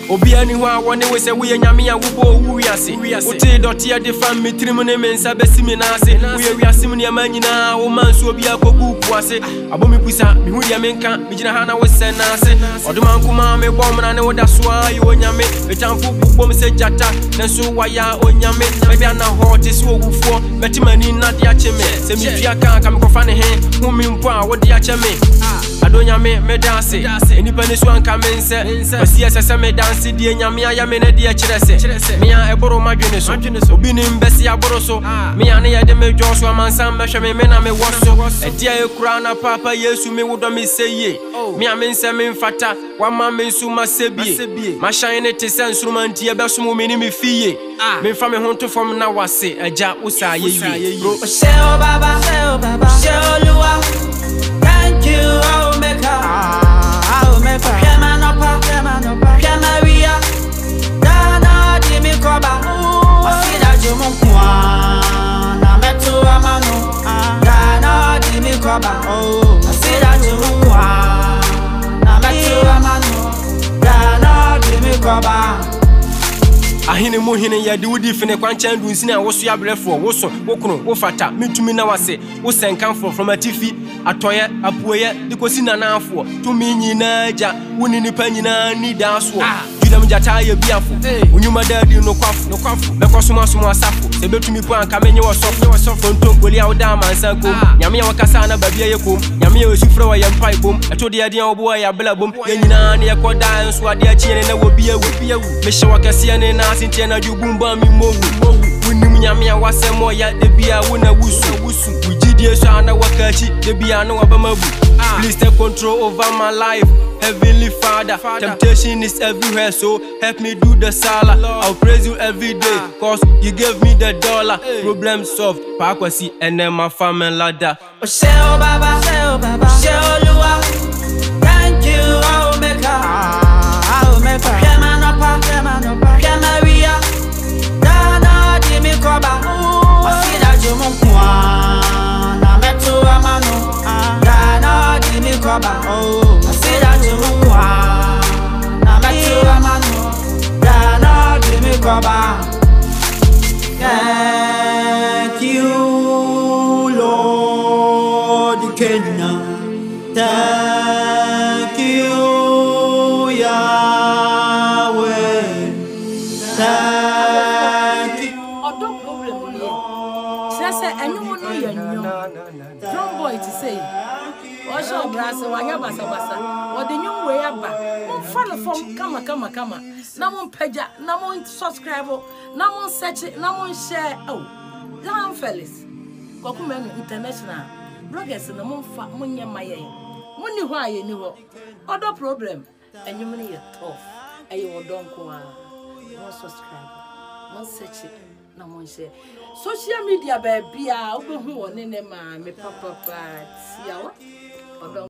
Obi anyone one we say we nyame a wo we ase. Wote doti a de fam me tirim ne mensa besi me na ase. We asim ne amanyina wo manso obi akogu ku ase. Abomi pusa me hu dia menka me gina ha na wo se na ase. Odoma nkuma me bom na ne wo da so ayi onyame. E tamfo bom se jata na so waya onyame. Me bia na hot is wo wufo. Metimani na de ache me. Se me tua kan ka me kofa ne he. Hu me mpo a wo de ache me. Adonyame me dance. Enipa ne so anka mense. Osi asese me dance die nyame aya me na die kyerese. Me a eboro madwene so. Obi ni mbesi aboro so. Me a ne ye de me dwo so amansan me hwe me na me woso. E dia ekura na papa Yesu me wodo me seye. Me a mense me mfata. Wa ma me nsu ma sebie. Ma shine te sensurumanti e beso me ni me fie. Me fa me honto fom na wase. Aja usa ye. Bro Sheo baba, sheo luwa. Thank you, I will make her. Maria, Dana, Jimmy Coba. I see that you want na metu amano. Dana, Jimmy Coba. I see that you want na metu amano. Dana, Jimmy Coba. Ahine mo hine ya de wudi fene kwanchan du nsina wo so ya brefo wo so wo kunu wo fata mitumi na wase wo senkanfo from atifi atoye apoye dikosi na nafo tumi nyina aja woni nipa nyina ni daso judam jata ya biafo onyuma dadi no kwafo bekosoma asafo se betumi po anka menye wo sofo ntonkoli awda mansan kom nyame ya wakasa na babia yekom nyame ya osufra wa yampai bom eto de ade obo ya bela bom nyina na yekoda nso ade achiene na wo bia me hye wakase ne na sintie na jubumba mi mowu wunim nyame awasemo ya de bia wo na wusu wujidie so ana wakachi de bia no abamabu. Please take control over my life, Heavenly Father. Temptation is everywhere, so help me do the sala. I'll praise you every day, cause you gave me the dollar. Problem solved, pakwasi and then my family ladder. Sheo baba, sheo luwa. Thank you, I will make her. Maria, Dana, Jimmy Coba. I see that you want na metu amano. Dana, Jimmy Coba. I see that you want na metu amano. Dana, Jimmy Coba. Thank you, Lord Kenya. Thank you, Yahweh. Thank you. Odoproblem here. She say anyone know your new. Young boy to say. Wash your grass, wanya basa. What the new way aba. Mon follow from kama. Na mon peja, na mon subscribe, na mon search, na mon share. Oh, down fellas. Kokumen international. Bloggers na mon fa mon yamaye. Money why you know. Odoproblem. And you money you tough. And you don't go on. No subscribe. No search it. No one share. Social media baby, I open who on in me papa. See ya.